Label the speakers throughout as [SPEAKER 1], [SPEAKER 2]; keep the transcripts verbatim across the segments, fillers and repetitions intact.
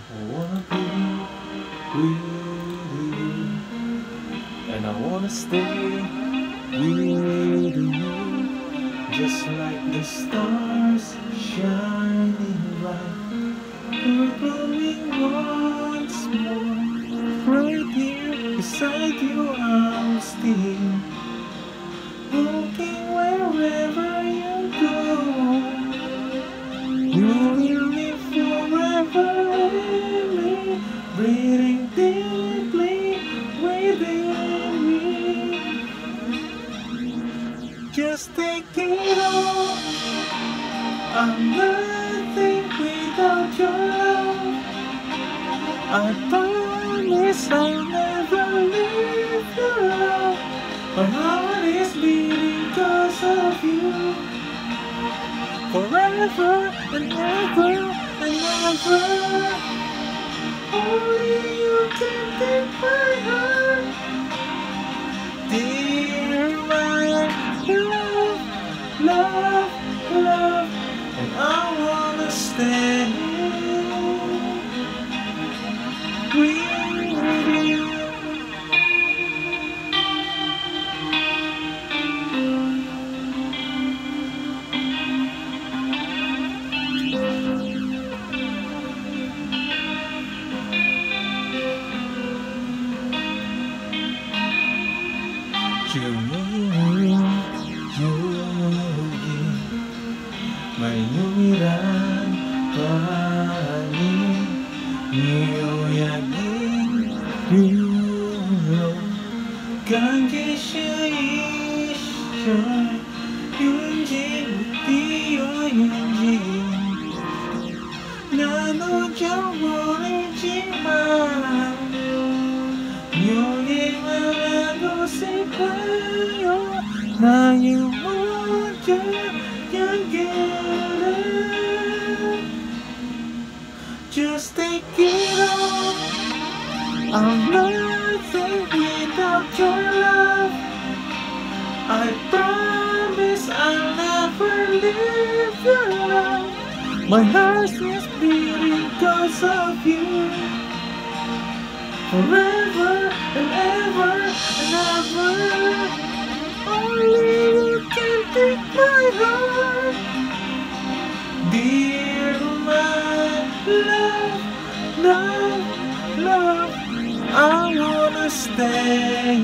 [SPEAKER 1] I wanna be with you, and I wanna stay with you, just like the stars shining bright. We're glowing once more, right here beside you. I'm still looking wherever you go. You will live forever in me, breathing deeply within me. Just take it all. I'm nothing without your love. I promise I'll never leave your love. My heart is beating cause of you, forever and ever and ever. Only you can take my heart, dear my love, love, love. And I wanna stay with you. Jimin, may 유일한 밤이 미워야긴 유로 감기 쉬이셔 윤지 뛰어윤지 나누죠 모르지만 여기만 하고 싶어요 나의 모든 연결을. Just take it all. I'm nothing without your love. I promise I'll never leave your love. My heart is beating cause of you, forever and ever and ever. Only you can take my heart, dear my love, love, love. I wanna stay.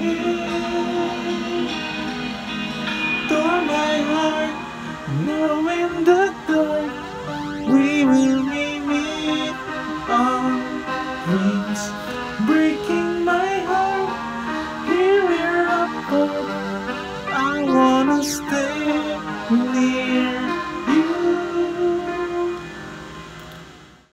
[SPEAKER 1] Door my heart, now in the dark, we will meet our dreams.